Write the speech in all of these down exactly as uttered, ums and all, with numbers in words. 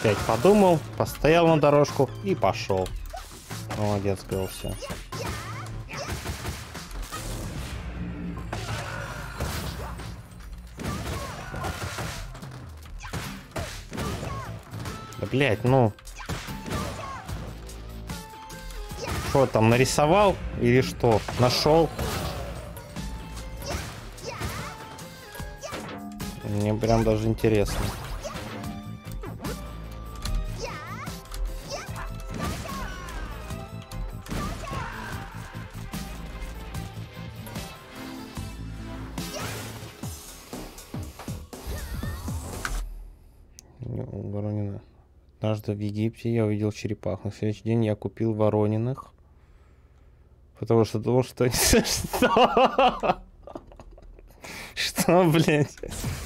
Опять подумал, постоял на дорожку и пошел. Молодец, был все. Да, блядь, ну. Что там, нарисовал или что? Нашел? Мне прям даже интересно. Воронина. Однажды в Египте я увидел черепах. На следующий день я купил ворониных. Потому что думал, что... Что? Что, блядь?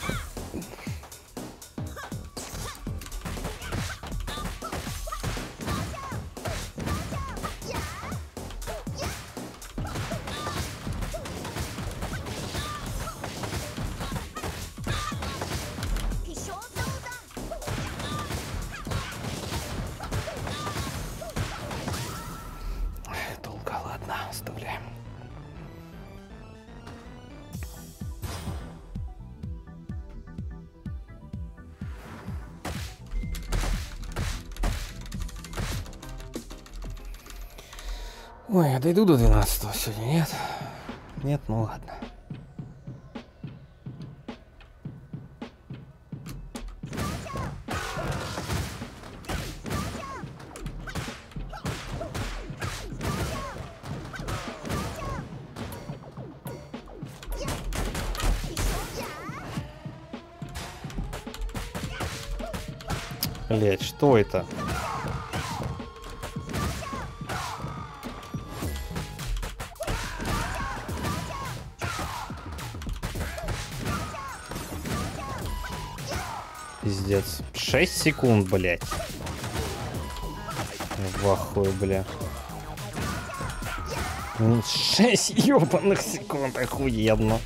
Долго, ладно, оставляем. Ой, я дойду до двенадцатого сегодня, нет? Нет, ну ладно. Блять, что это? Пиздец. шесть секунд, блять. В ахуе, бля. шесть ёбаных секунд, охуенно.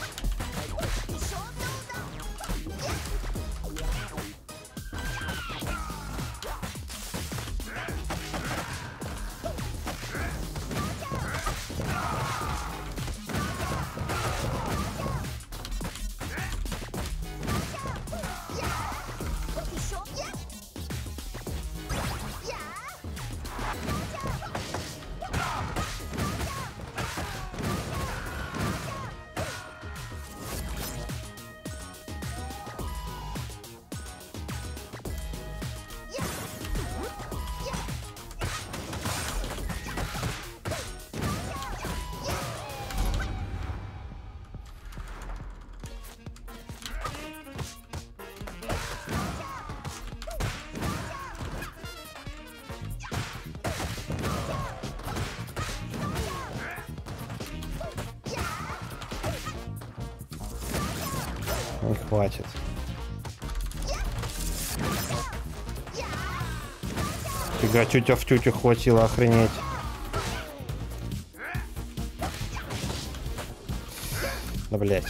Не хватит. Фига, тютя в тютю хватило, охренеть. Да, блять.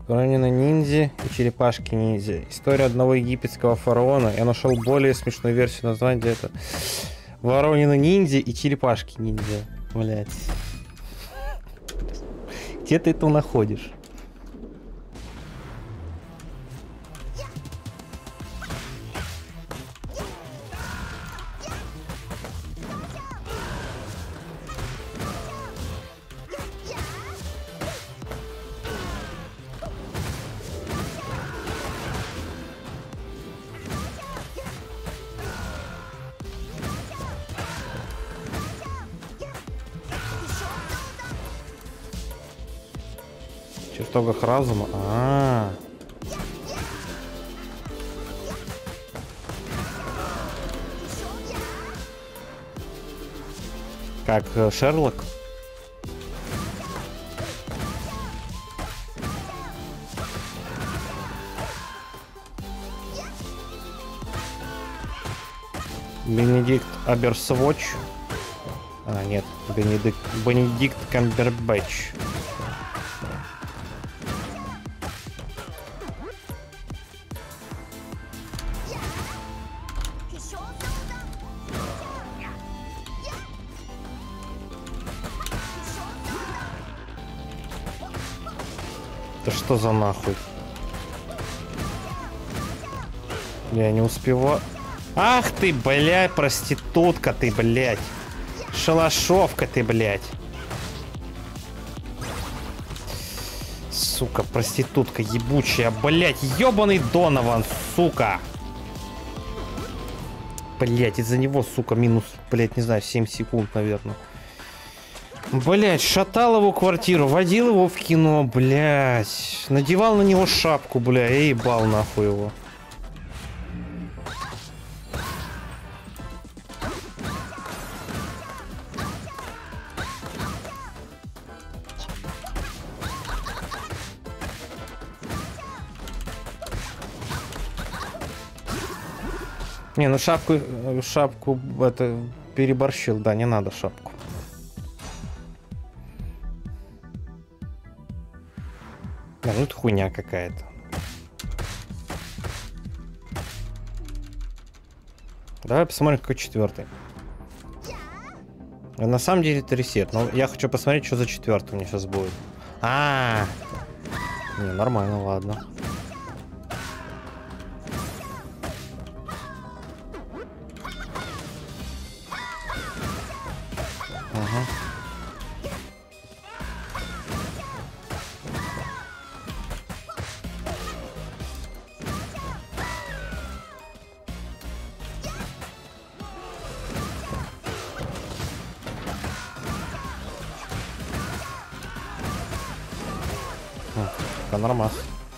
Воронины ниндзя и черепашки ниндзя. История одного египетского фараона. Я нашел более смешную версию названия, где это Воронины ниндзя и черепашки ниндзя. Блять. Где ты это находишь? В чертогах разума. А, -а, -а. Как э, Шерлок. Бенедикт Аберсвотч. А, нет, Бенедикт, Бенедикт Камбербэтч. Да что за нахуй? Я не успеваю. Ах ты, блядь, проститутка ты, блядь. Шалашовка ты, блядь. Сука, проститутка ебучая, блядь, ебаный Донован, сука. Блядь, из-за него, сука, минус, блядь, не знаю, семь секунд, наверное. Блядь, шатал его квартиру, водил его в кино, блядь. Надевал на него шапку, бля, и ебал нахуй его. Не, ну шапку, шапку, это, переборщил, да, не надо шапку. Да, ну это хуйня какая-то. Давай посмотрим, какой четвертый. На самом деле это ресет, но я хочу посмотреть, что за четвертый у меня сейчас будет. А, -а, -а. Не, нормально, ладно. Нормас.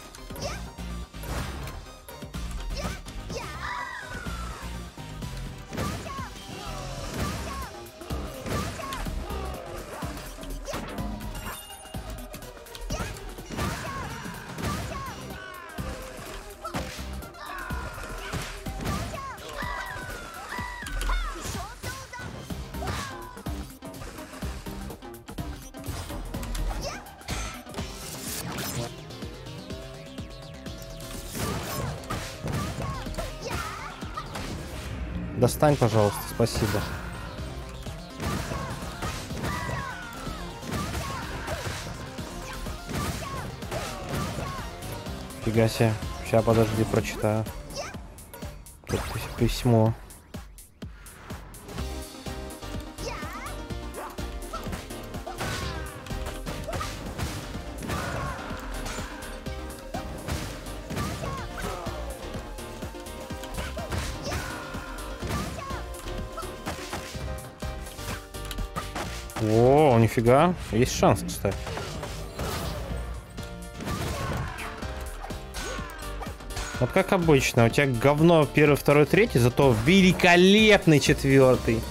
Достань, пожалуйста, спасибо. Фига себе. Сейчас, подожди, прочитаю. Тут письмо. О, нифига. Есть шанс, кстати. Вот как обычно, у тебя говно первый, второй, третий, зато великолепный четвертый.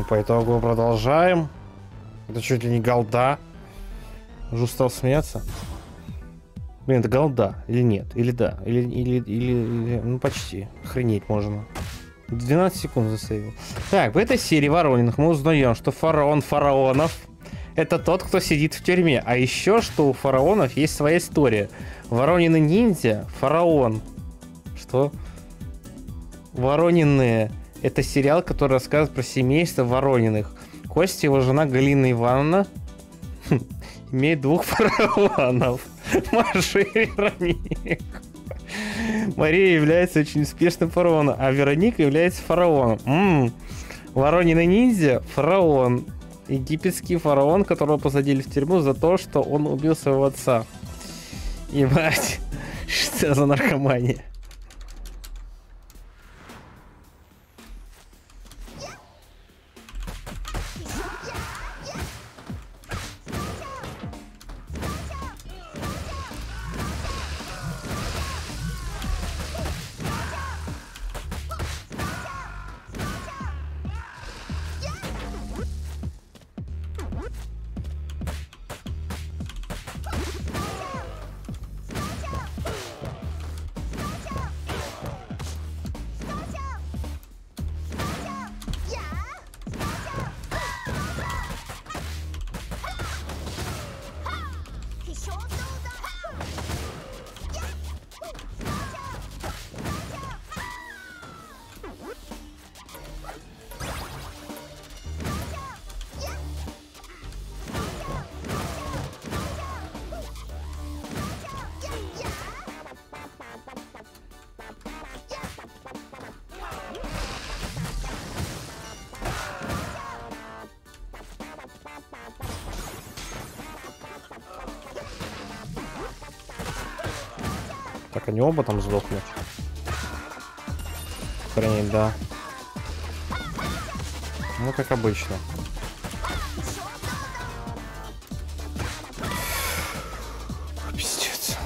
по итогу продолжаем. Это чуть ли не голда. Уже устал смеяться. Блин, это голда или нет? Или да? Или, или, или, или... Ну, почти. Охренеть можно. двенадцать секунд засейвил. Так, в этой серии Ворониных мы узнаем, что фараон фараонов это тот, кто сидит в тюрьме. А еще, что у фараонов есть своя история. Воронины ниндзя, фараон. Что? Воронины — это сериал, который рассказывает про семейство Ворониных. Костя, его жена Галина Ивановна, имеет двух фараонов. Маша и Вероник. Мария является очень успешным фараоном, а Вероника является фараоном. М-м. Воронины ниндзя — фараон. Египетский фараон, которого посадили в тюрьму за то, что он убил своего отца. Ебать, что за наркомания? Так, они оба там сдохнут. Хрень, да. Ну, как обычно. Пиздец.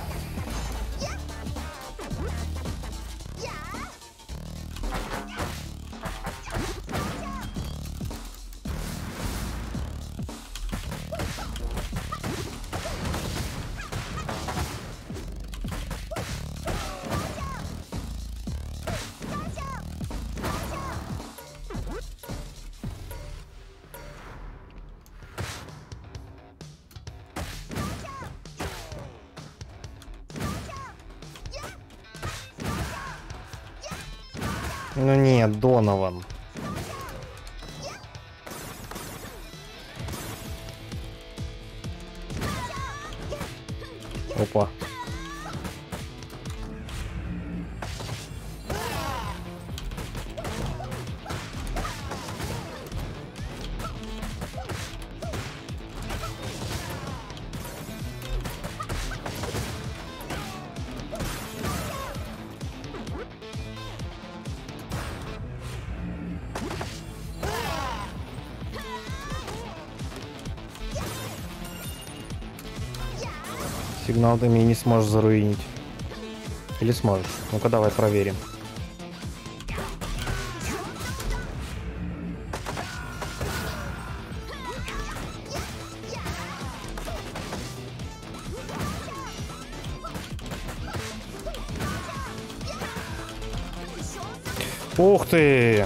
Ну нет, Донован. Опа. Сигнал ты меня не сможешь заруинить. Или сможешь? Ну-ка давай проверим. Ух ты!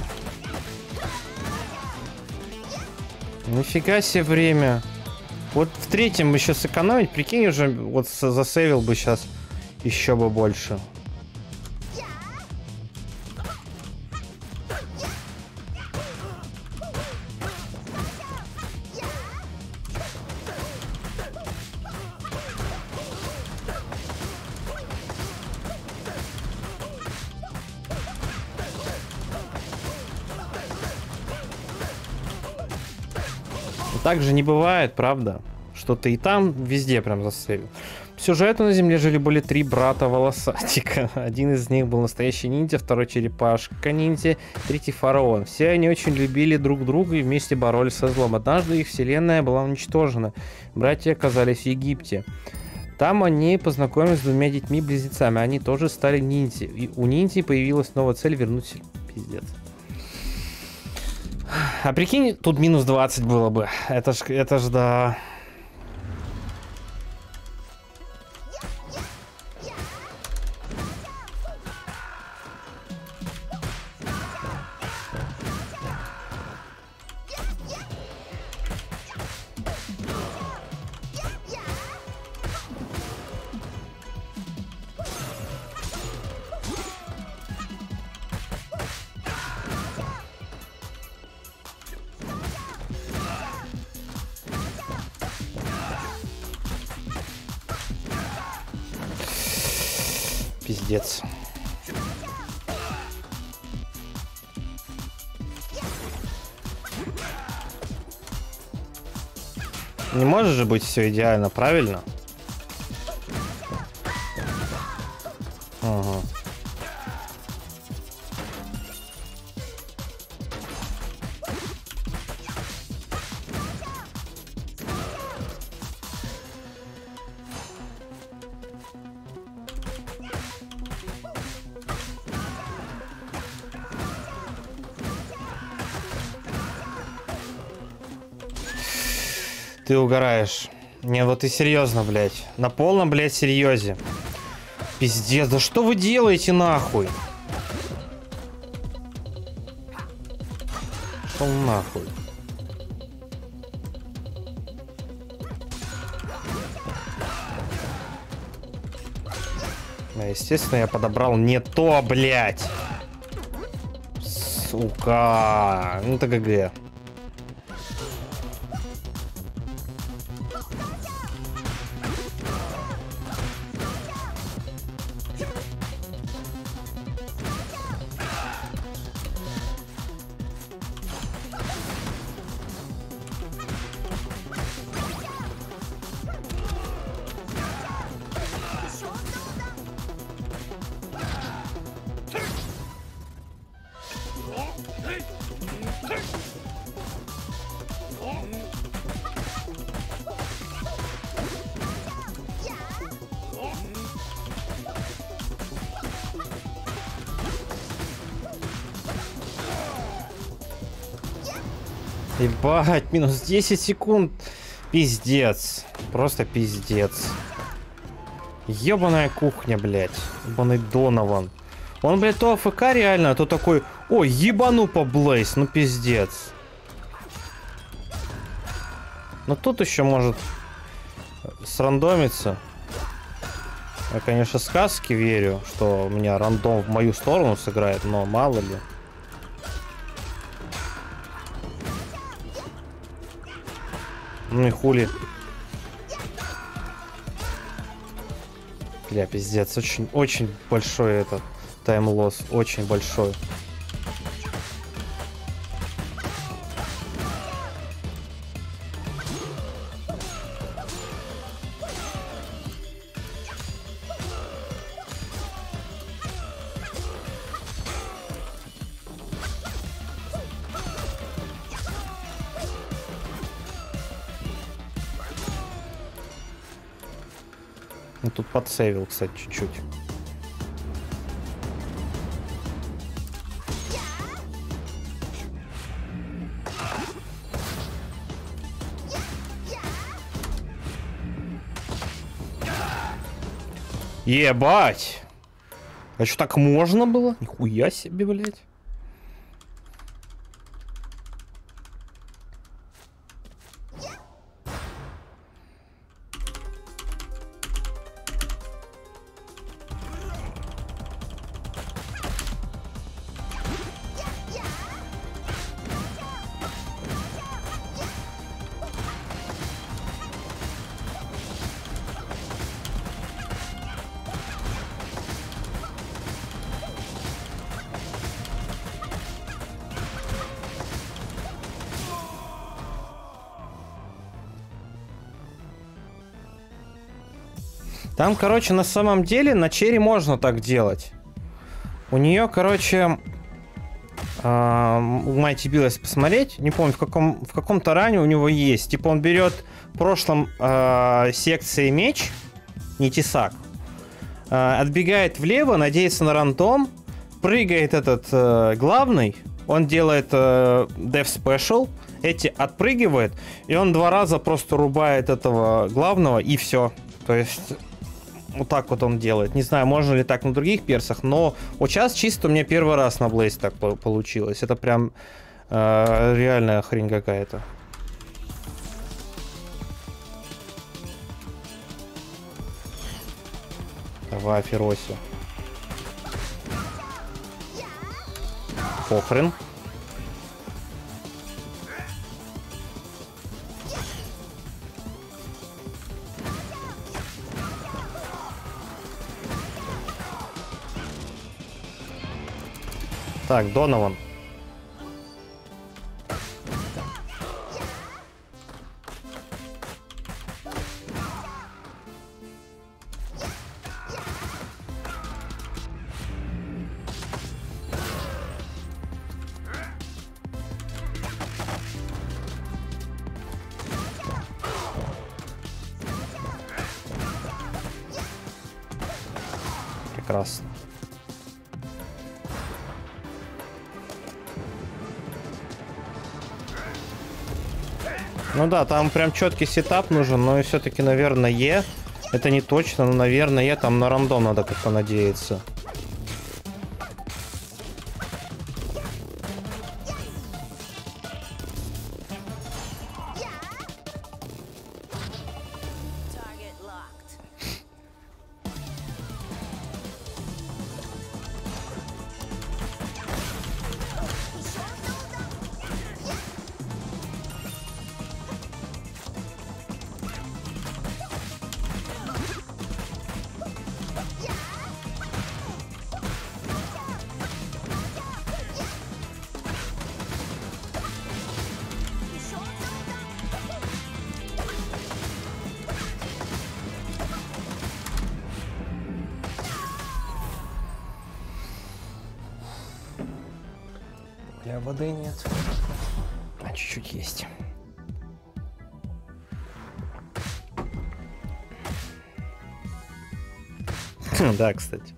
Нифига себе время. Вот в третьем еще сэкономить, прикинь, уже вот засейвил бы сейчас еще бы больше. Так же не бывает, правда? Что ты и там везде прям засейвил. По сюжету на Земле жили были три брата волосатика. Один из них был настоящий ниндзя, второй черепашка ниндзя, третий фараон. Все они очень любили друг друга и вместе боролись со злом. Однажды их вселенная была уничтожена. Братья оказались в Египте. Там они познакомились с двумя детьми-близнецами. Они тоже стали ниндзя. И у ниндзя появилась новая цель — вернуть... Пиздец. А прикинь, тут минус двадцать было бы. Это ж, это ж да... Пиздец. Не может же быть все идеально, правильно? Ага. Ты угораешь. Не, вот и серьезно, блядь. На полном, блядь, серьезе. Пиздец, да что вы делаете, нахуй? Шел нахуй. Да, естественно, я подобрал не то, блядь. Сука. Ну, это ГГ. Ебать, минус десять секунд. Пиздец. Просто пиздец. Ебаная кухня, блядь. Ебаный Донован. Он, блядь, то АФК реально, а то такой... Ой, ебану по Блейз. Ну, пиздец. Но тут еще может срандомиться. Я, конечно, сказки верю, что у меня рандом в мою сторону сыграет, но мало ли. Ну и хули. Бля, пиздец, очень, очень большой этот таймлосс, очень большой. Ну, тут подсейвил, кстати, чуть-чуть. Ебать! А что, так можно было? Нихуя себе, блядь. Там, короче, на самом деле на черри можно так делать. У нее, короче, э, у Майти Билла, если посмотреть, не помню, в каком в каком-то ране у него есть. Типа он берет в прошлом э, секции меч, не тесак, э, отбегает влево, надеется на рандом, прыгает этот э, главный, он делает э, Death Special, эти отпрыгивает, и он два раза просто рубает этого главного, и все. То есть вот так вот он делает. Не знаю, можно ли так на других персах, но вот сейчас чисто у меня первый раз на Блейз так получилось. Это прям э, реальная хрень какая-то. Давай, Фероси. Похрен. Так, Донован. Прекрасно. Ну да, там прям четкий сетап нужен, но все-таки, наверное, Е. Это не точно, но, наверное, там на рандом надо как-то надеяться. Бля, воды нет. А чуть-чуть есть. Да, кстати.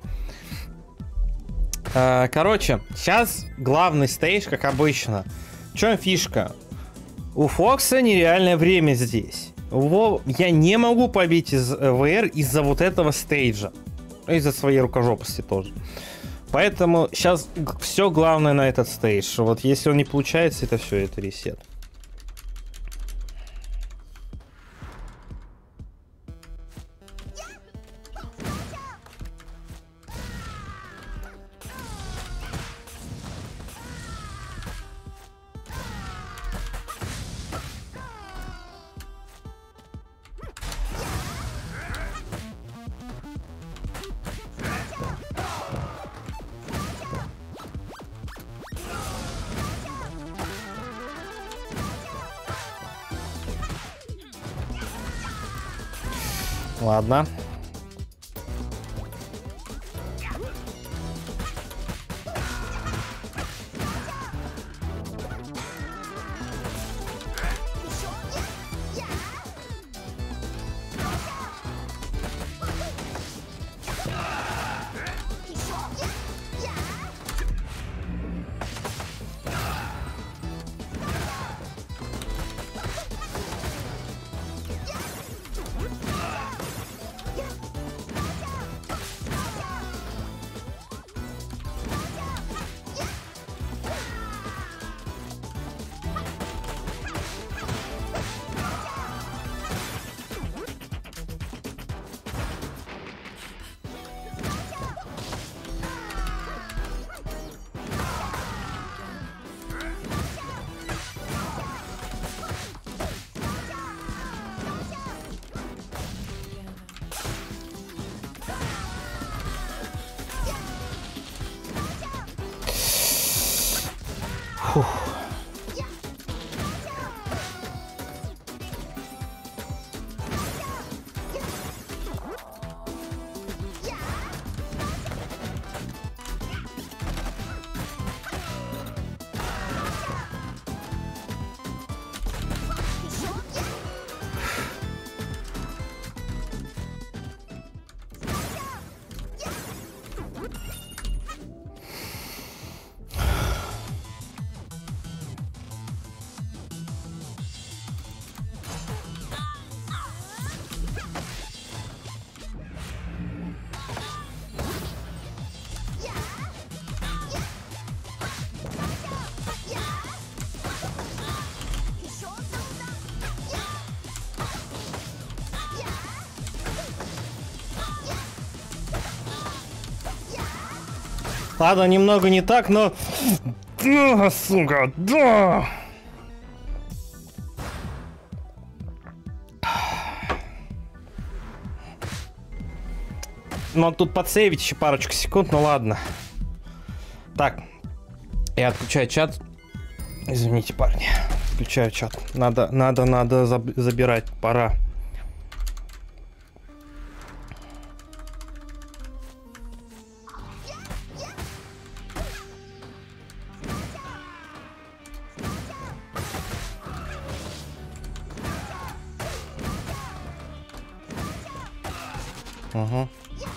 Короче, сейчас главный стейдж, как обычно. В чем фишка? У Фокса нереальное время здесь. Его я не могу побить из ВР из-за вот этого стейджа. Из-за своей рукожопости тоже. Поэтому сейчас все главное на этот стейдж. Вот если он не получается, это все, это ресет. Ладно. Ладно, немного не так, но... Да, сука, да! Ну, тут подсейвить еще парочку секунд, ну ладно. Так, я отключаю чат. Извините, парни. Включаю чат. Надо, надо, надо заб- забирать. Пора. Угу.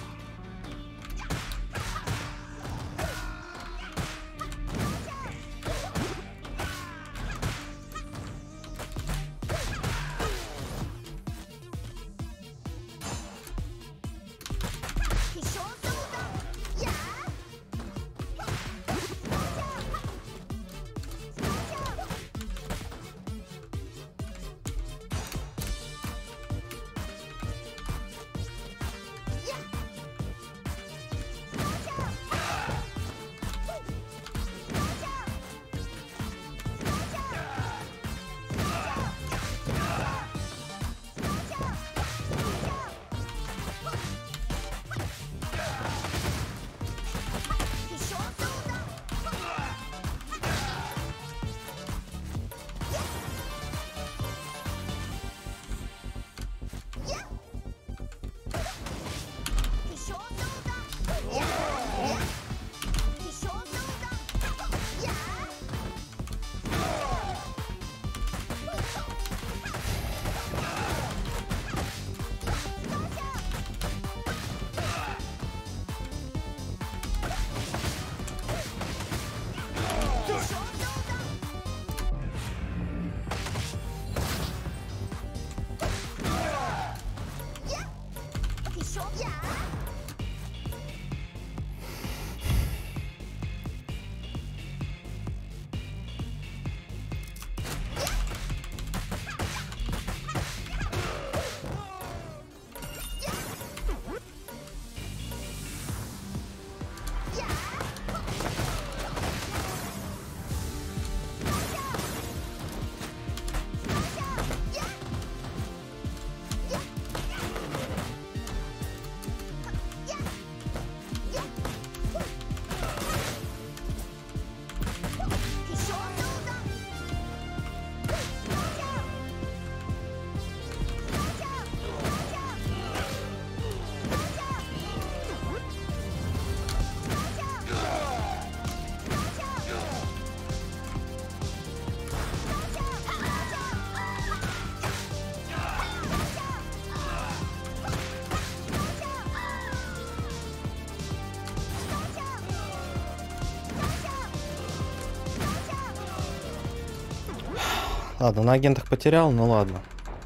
Ладно, на агентах потерял, ну ладно.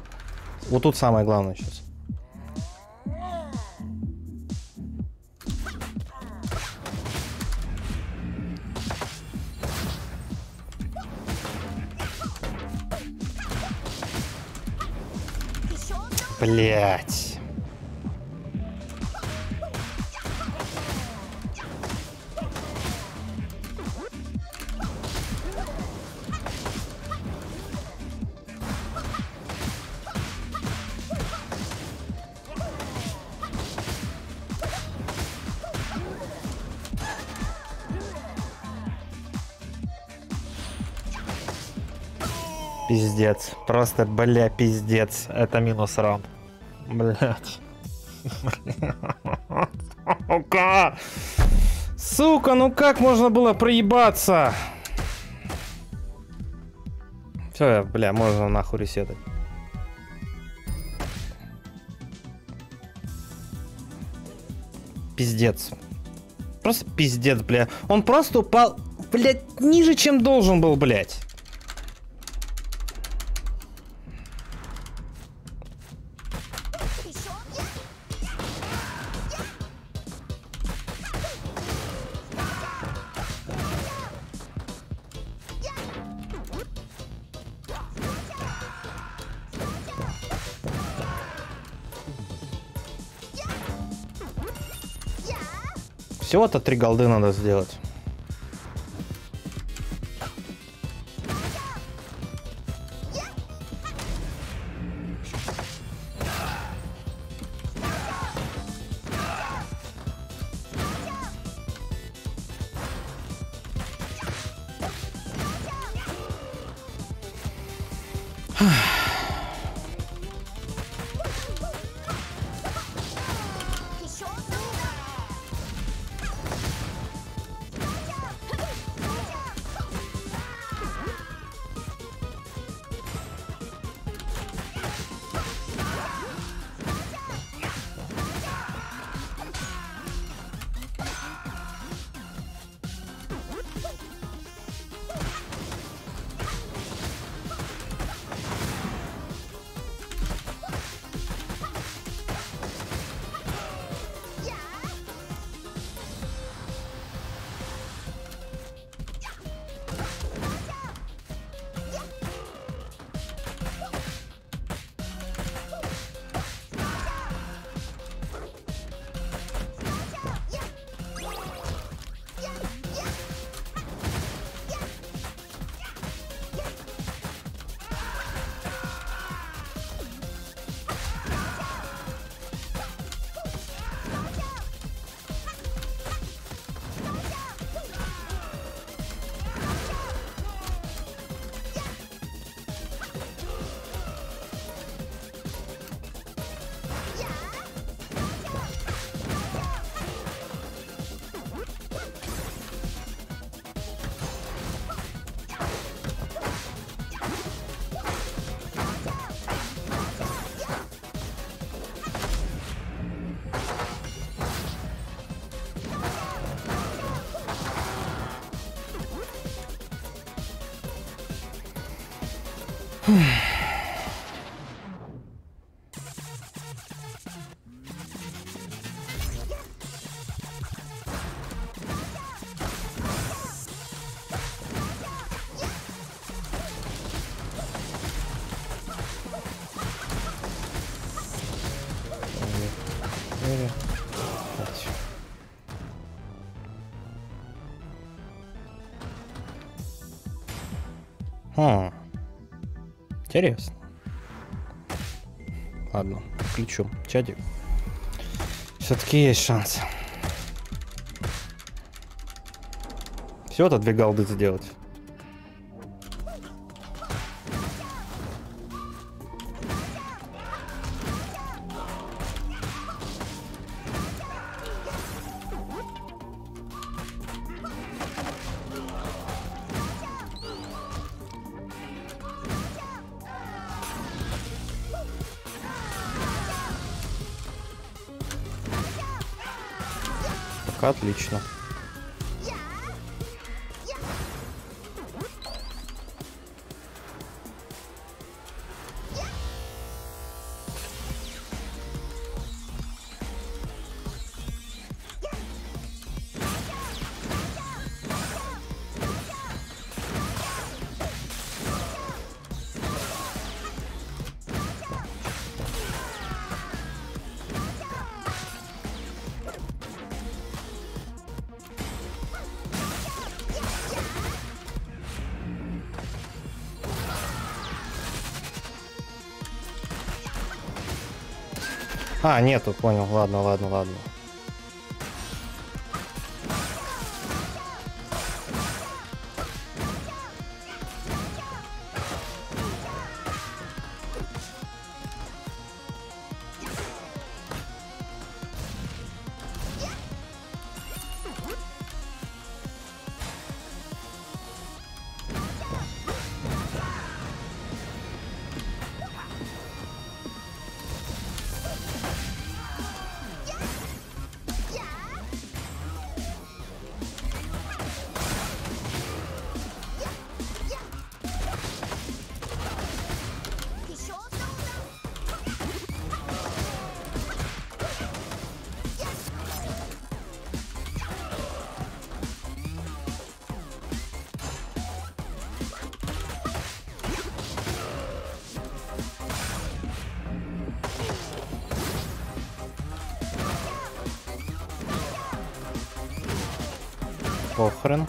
Вот тут самое главное сейчас. Блять. Пиздец. Просто, бля, пиздец. Это минус раунд. Блять. Сука! Сука, ну как можно было проебаться? Все, бля, можно нахуй ресетать. Пиздец. Просто пиздец, бля. Он просто упал, блядь, ниже, чем должен был, блядь. Всего-то три голды надо сделать. Хм. Интересно. Ладно, включу чатик. Все-таки есть шанс. Всего-то две голды сделать. Отлично. А, нету, понял. Ладно, ладно, ладно. Похрен.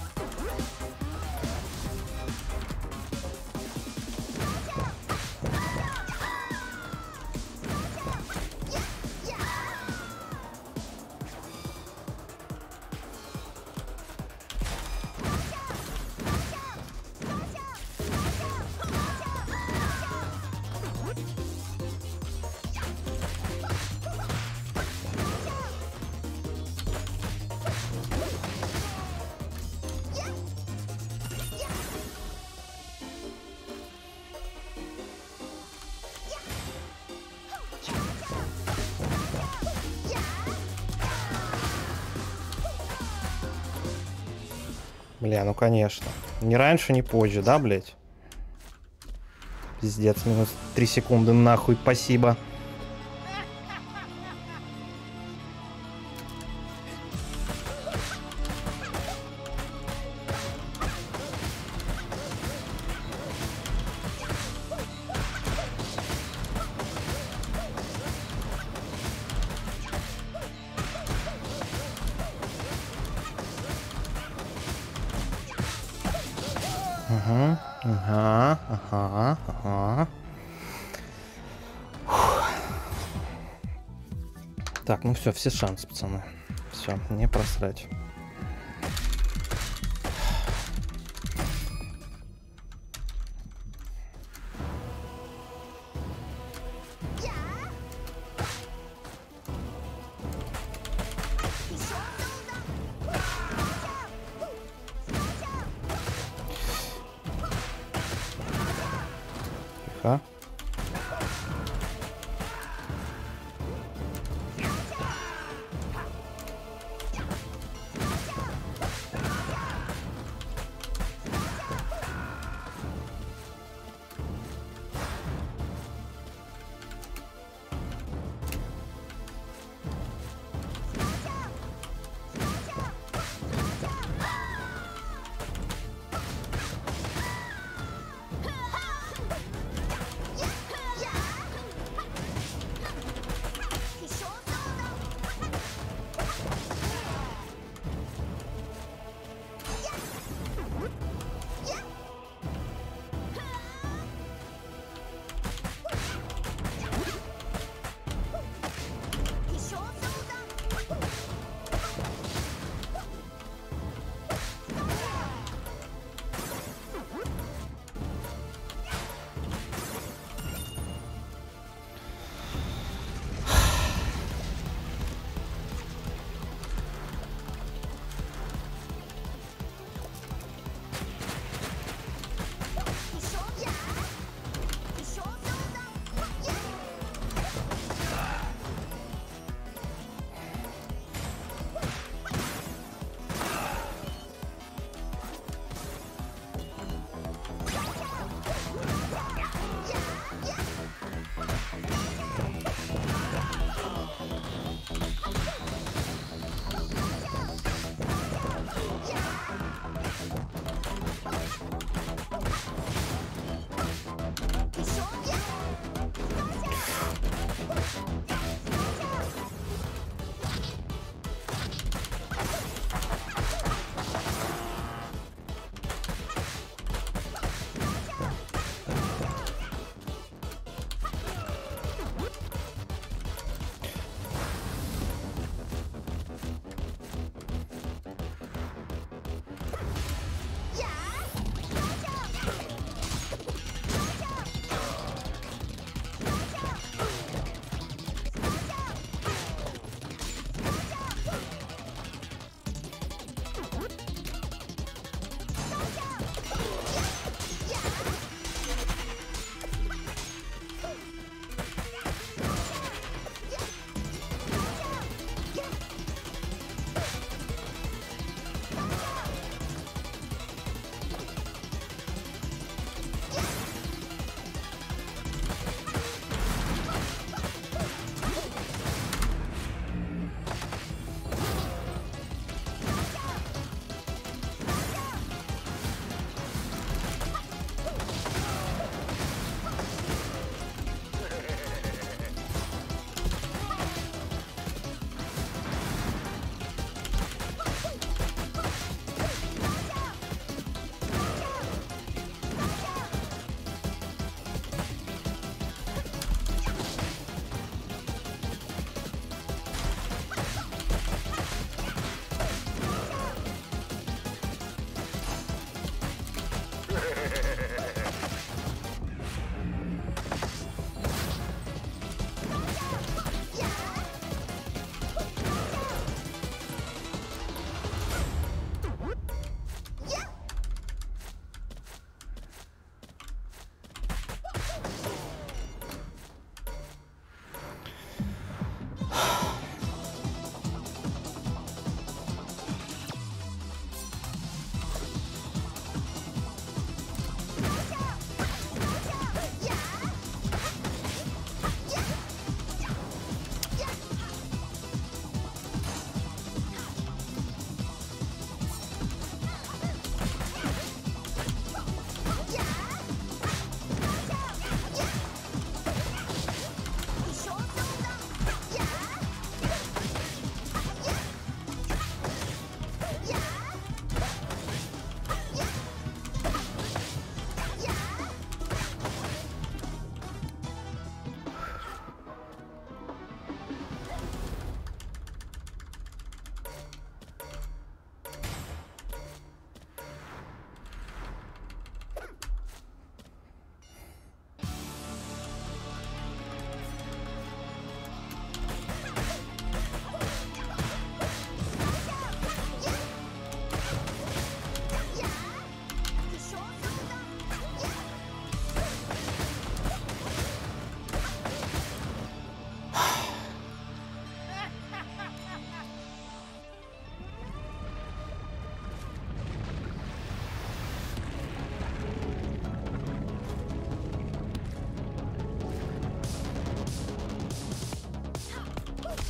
Бля, ну конечно. Ни раньше, ни позже, да, блядь? Пиздец, минус три секунды, нахуй, спасибо. Ага, ага, ага, ага. Фух. Так, ну все, все шансы, пацаны. Все, не просрать. Тихо.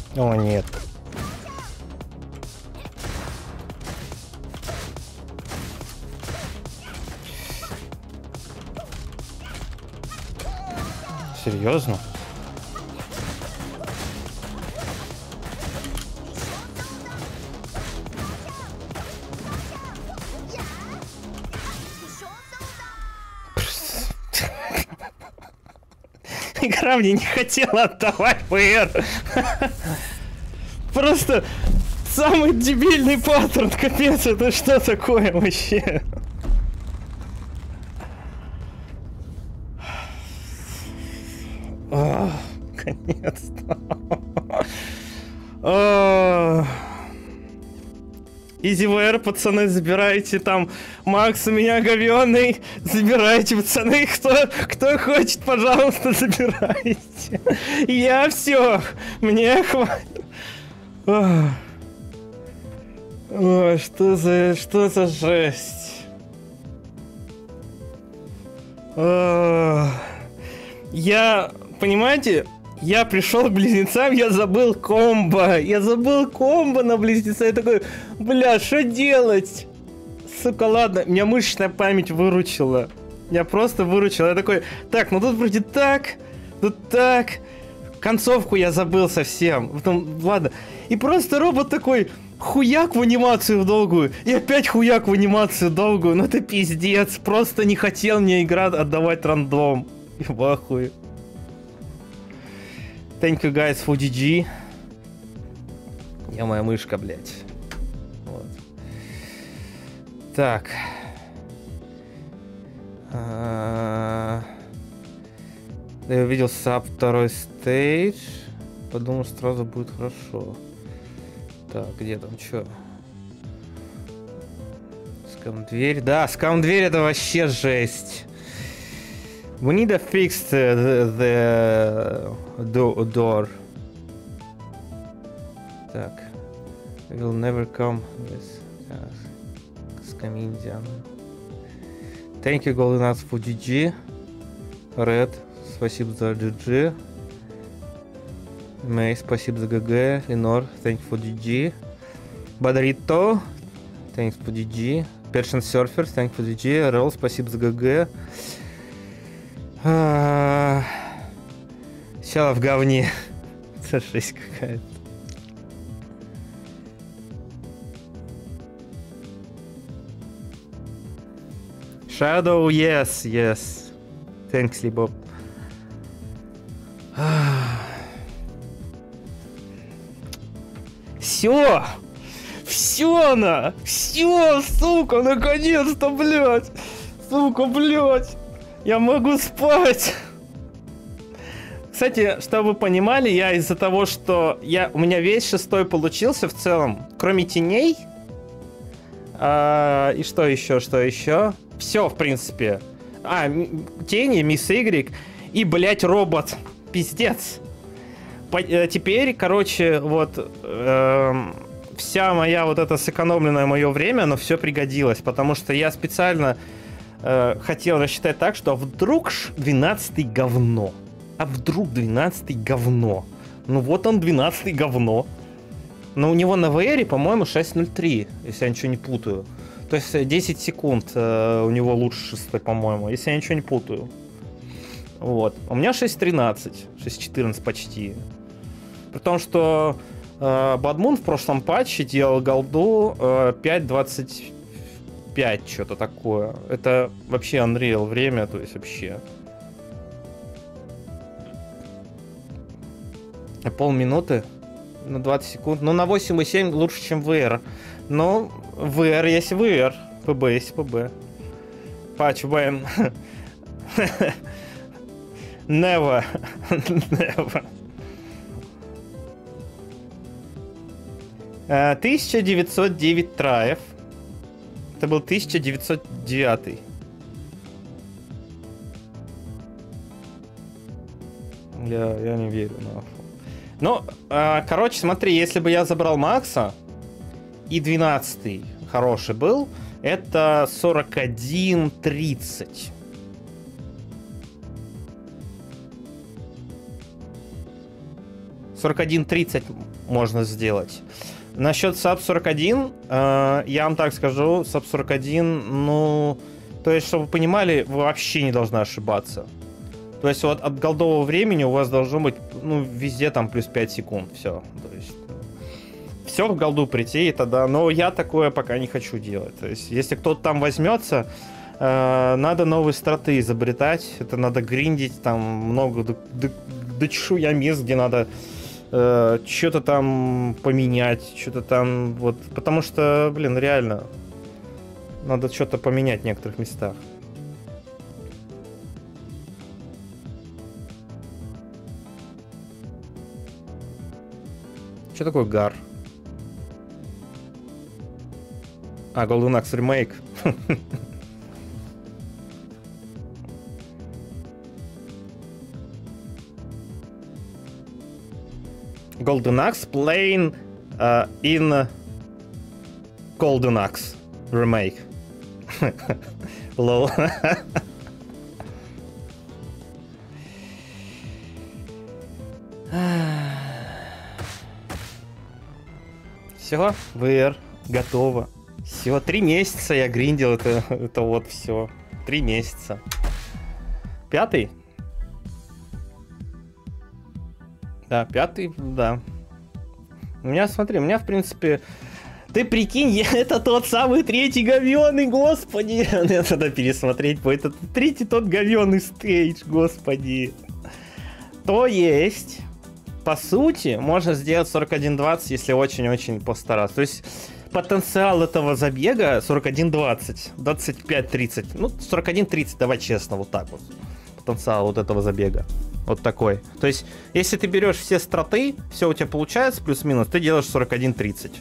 О, нет. Серьезно? Игра мне не хотела отдавать ВР. Просто самый дебильный паттерн, капец, это что такое вообще? О, конец-то. EasyWare, пацаны, забирайте там. Макс у меня говёный. Забирайте, пацаны. Кто, кто хочет, пожалуйста, забирайте. Я все. Мне хватит. Ой, что за, что за жесть. Я, понимаете, я пришел к близнецам, я забыл комбо. Я забыл комбо на близнеца. Я такой, бля, что делать? Сука, ладно, меня мышечная память выручила. Я просто выручил. Я такой, так, ну тут вроде так, тут так. Концовку я забыл совсем. Потом, ладно. И просто робот такой, хуяк в анимацию в долгую. И опять хуяк в анимацию долгую. Ну это пиздец. Просто не хотел мне игра отдавать рандом. И в ахуе. Thank you guys for джи джи. Я моя мышка, блядь. Вот. Так. А... Я увидел саб второй стейдж. Подумал, что сразу будет хорошо. Так, где там, чё? Скам-дверь. Да, скам-дверь это вообще жесть. We need to fix the, the, the door. Так. I will never come with Scam-Indian. Thank you, Golden Axe, for джи джи. Red, спасибо за джи джи. Мэй, спасибо за ГГ. Ленор, thank you for джи джи. Бадрито, thanks for джи джи. Persian Surfer, thank you for джи джи. Ролл, спасибо за ГГ. А... Сначала в говне. Это жесть какая-то. Shadow, yes, yes. Thanks, Libop. Все! Все она! Все, сука, наконец-то, блядь! Сука, блядь! Я могу спать! Кстати, чтобы вы понимали, я из-за того, что я, у меня весь шестой получился в целом, кроме теней. А, и что еще, что еще? Все, в принципе. А, тени, Мисс Игрек и, блять, робот. Пиздец. По, э, теперь, короче, вот э, вся моя вот эта сэкономленное мое время, оно все пригодилось, потому что я специально э, хотел рассчитать так, что вдруг двенадцатый говно. А вдруг двенадцатый говно. Ну вот он, двенадцатый говно. Но у него на ви ар, по-моему, шесть ноль три, если я ничего не путаю. То есть десять секунд э, у него лучше шестой, по-моему, если я ничего не путаю. Вот. У меня шесть тринадцать, шесть четырнадцать почти. При том, что э, Бадмун в прошлом патче делал голду э, пять двадцать пять, что-то такое. Это вообще Unreal время, то есть вообще. Полминуты на двадцать секунд. Ну, на восемь и семь лучше, чем ви ар. Но ви ар есть ви ар. ПБ есть ПБ. Патч бэн. Never. Never. тысяча девятьсот девять траев. Это был тысяча девятьсот девять. Я, я не верю на. Ну, э, короче, смотри, если бы я забрал Макса, и двенадцатый хороший был, это сорок один тридцать. сорок один тридцать можно сделать. Насчет саб сорок один, э, я вам так скажу, саб сорок один, ну, то есть, чтобы вы понимали, вы вообще не должны ошибаться. То есть вот от голдового времени у вас должно быть, ну, везде там плюс пять секунд, все. То есть все в голду прийти и тогда, но я такое пока не хочу делать. То есть если кто-то там возьмется, э, надо новые страты изобретать, это надо гриндить, там много, да, да, да чешуя мест, где надо э, что-то там поменять, что-то там, вот, потому что, блин, реально, надо что-то поменять в некоторых местах. Что такое гар? А, Golden Axe Remake. Golden Axe playing uh, in Golden Axe Remake. Lol. Все, ви ар готово. Все, три месяца я гриндил это, это вот все. Три месяца. Пятый? Да, пятый, да. У меня, смотри, у меня, в принципе... Ты прикинь, я, это тот самый третий говёный, господи. Мне надо пересмотреть, по этот третий тот говёный стейдж, господи. То есть... По сути, можно сделать сорок один двадцать, если очень-очень постараться. То есть потенциал этого забега сорок один двадцать, двадцать пять тридцать. Ну, сорок один тридцать, давай честно, вот так вот. Потенциал вот этого забега. Вот такой. То есть, если ты берешь все страты, все у тебя получается, плюс-минус, ты делаешь сорок один тридцать.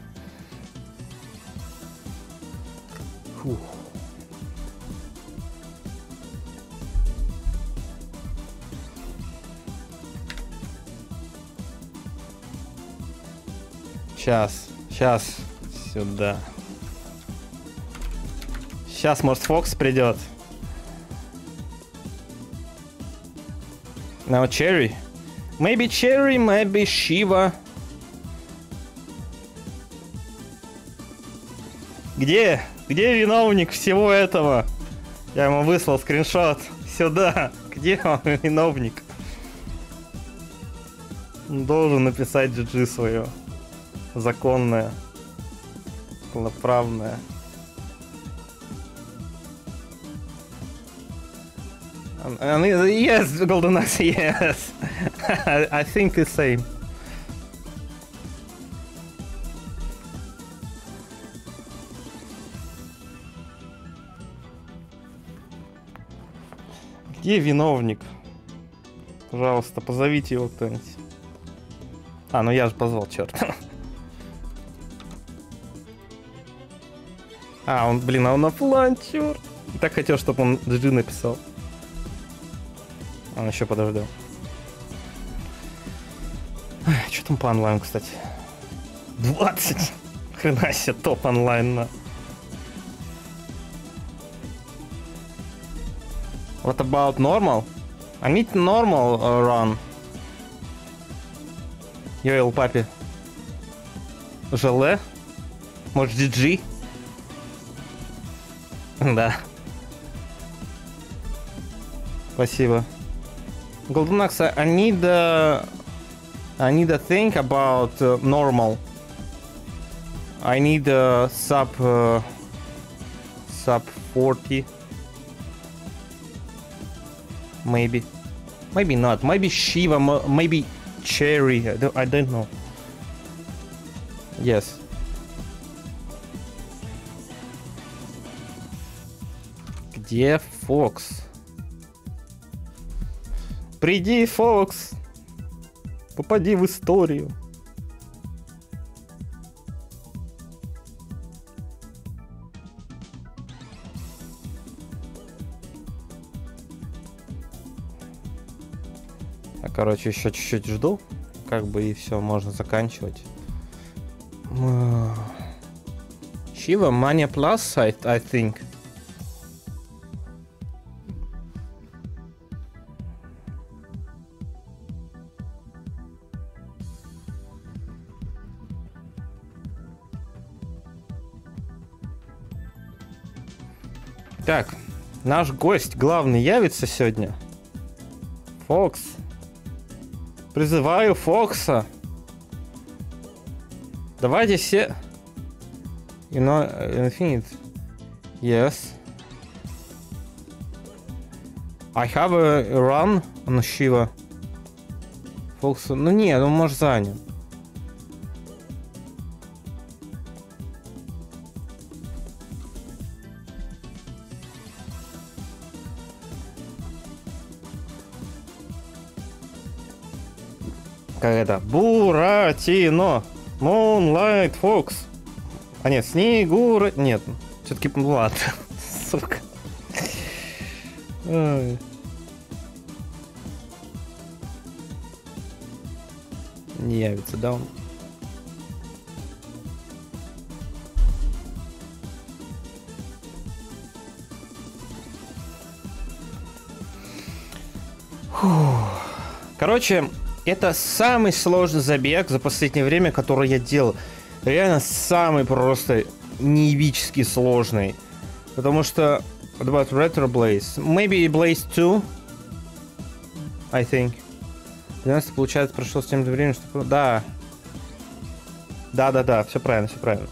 Фух. Сейчас, сейчас, сюда. Сейчас, может, Фокс придет. Now Cherry. Maybe Cherry, maybe Shiva. Где? Где виновник всего этого? Я ему выслал скриншот. Сюда. Где он, виновник? Он должен написать джи джи свое. Законная, полноправная. Yes, Golden Axe, yes. I think the same. Где виновник? Пожалуйста, позовите его кто-нибудь. А, ну я же позвал, черт. А, он, блин, а он оффлайн, черт. Так хотел, чтобы он джи джи написал. Он еще подождал. Что там по онлайну, кстати? двадцать! Хрена себе, топ онлайн. На. What about normal? I need normal uh, run. Йоэл, папе. Желе? Может, джи джи? Да. Спасибо. Golden Axe, I need uh, I need to think about uh, normal. I need uh, sub uh, sub forty. Maybe. Maybe not. Maybe Shiva. Maybe Cherry. I don't, I don't know. Yes. Где Фокс? Приди, Фокс! Попади в историю. А, короче, еще чуть-чуть жду. Как бы и все, можно заканчивать. Shiva Mania Plus, I, I think. Так, наш гость главный явится сегодня. Фокс. Призываю Фокса. Давайте все... You know, Infinite. Yes. I have a run on Shiva. Фокс... Ну нет, он может занят. Как это? Буратино! Moonlight Fox! А нет, Снегура... Нет, все-таки... Ладно, сука. Ой. Не явится, да, он? Фух. Короче, это самый сложный забег за последнее время, который я делал. Реально самый просто неебически сложный. Потому что... What about Retro Blaze? Maybe Blaze two? I think. двенадцать, получается, прошло с тем же временем, что... Да. Да-да-да, все правильно, все правильно.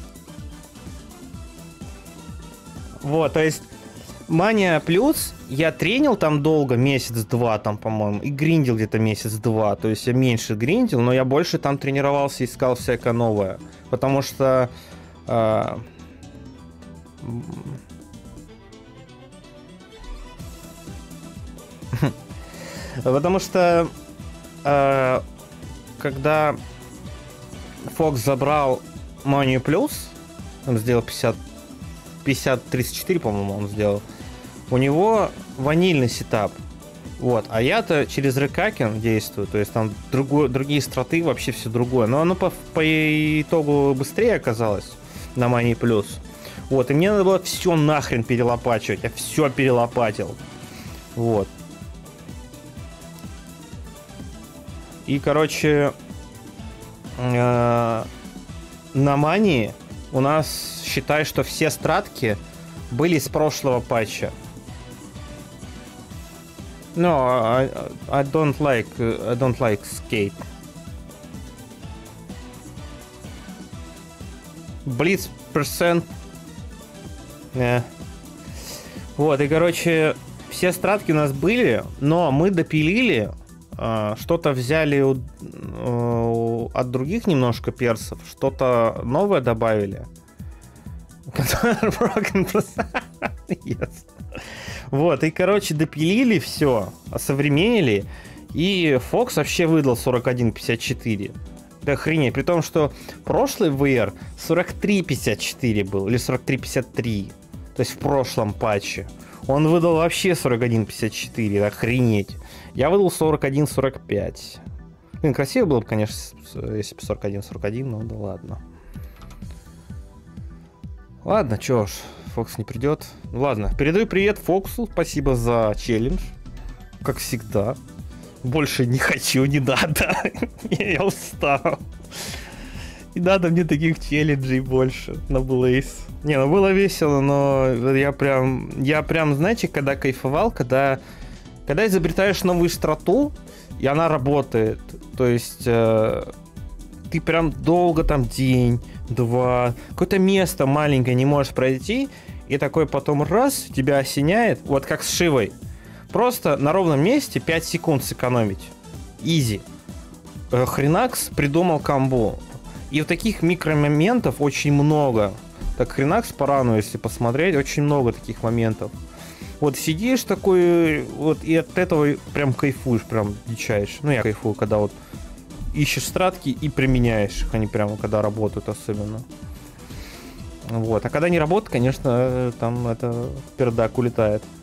Вот, то есть... Мания плюс я тренил там долго, месяц-два там, по-моему, и гриндил где-то месяц-два. То есть я меньше гриндил, но я больше там тренировался, искал всякое новое. Потому что... Э, потому что... Э, когда Фокс забрал Манию плюс, он сделал пятьдесят... пятьдесят тридцать четыре, по-моему, он сделал. У него ванильный сетап. Вот. А я-то через Рекакен действую. То есть там другой, другие страты, вообще все другое. Но оно по, по итогу быстрее оказалось на Мании плюс. Вот. И мне надо было все нахрен перелопачивать. Я все перелопатил. Вот. И, короче, э, на Мании у нас, считай, что все стратки были с прошлого патча. No, I, I don't like I don't like skate. Blitz percent. Yeah. Вот, и, короче, все стратки у нас были, но мы допилили, э, что-то взяли у, э, от других немножко персов, что-то новое добавили. Yes. Вот, и, короче, допилили все, осовременили, и Фокс вообще выдал сорок один пятьдесят четыре. Да охренеть, при том, что прошлый ви ар сорок три пятьдесят четыре был, или сорок три пятьдесят три, то есть в прошлом патче. Он выдал вообще сорок один пятьдесят четыре, охренеть. Я выдал сорок один сорок пять. Блин, красиво было бы, конечно, если бы сорок один сорок один, но да ладно. Ладно, чё ж, Фокс не придет. Ладно, передаю привет Фоксу, спасибо за челлендж, как всегда. Больше не хочу, не надо. Я устал. Не надо мне таких челленджей больше на Blaze. Не, ну было весело, но я прям, я прям, знаете, когда кайфовал, когда, когда изобретаешь новую страту, и она работает. То есть э, ты прям долго там день, два, какое-то место маленькое не можешь пройти, и такой потом раз, тебя осеняет, вот как с Шивой. Просто на ровном месте пять секунд сэкономить. Изи. Э, Хренакс придумал комбо. И вот таких микромоментов очень много. Так, Хренакс по рану, если посмотреть, очень много таких моментов. Вот сидишь такой, вот, и от этого прям кайфуешь, прям дичаешь. Ну, я кайфую, когда вот ищешь стратки и применяешь их, они прямо когда работают особенно. Вот. А когда не работает, конечно, там это пердак улетает.